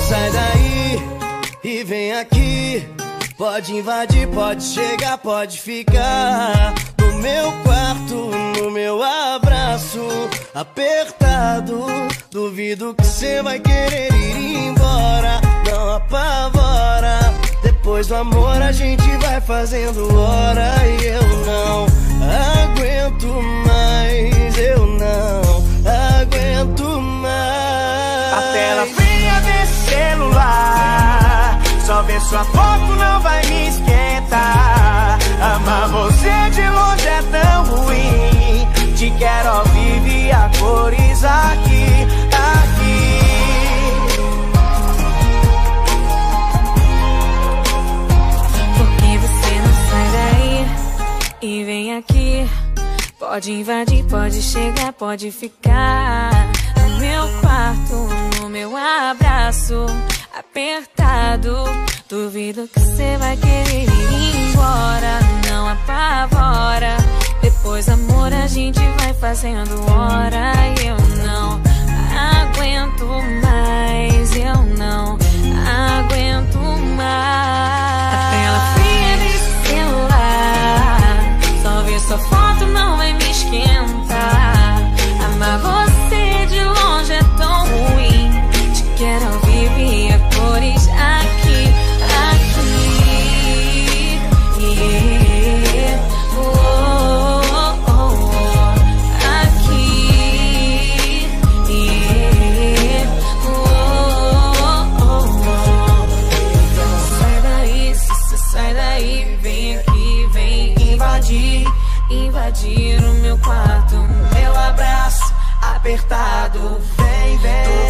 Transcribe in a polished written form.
Sai daí e vem aqui. Pode invadir, pode chegar, pode ficar no meu quarto, no meu abraço apertado. Duvido que cê vai querer ir embora. Não apavora. Depois do amor a gente vai fazendo hora. E eu não aguento mais, eu não aguento mais. A tela fria desse celular, só ver sua foto não vai me esquentar. Amar você de longe é tão ruim. Te quero ao vivo e a cores aqui, aqui. Por que você não sai daí e vem aqui? Pode invadir, pode chegar, pode ficar no meu quarto, no meu abraço apertado. Duvido que você vai querer ir embora. Não apavora. Depois, amor, a gente vai fazendo hora. E eu não aguento mais. Eu não aguento mais. A tela fria desse celular, só ver sua foto não vai me esquentar. Amar você de longe é tão ruim. Te quero ao vivo e a cores aqui, aqui. Yeah. Oh, oh, oh. Aqui. Yeah. Oh, oh, oh. Sai daí, sai daí, vem aqui, vem invadir, invadir o meu quarto, meu abraço apertado. Vem, vem.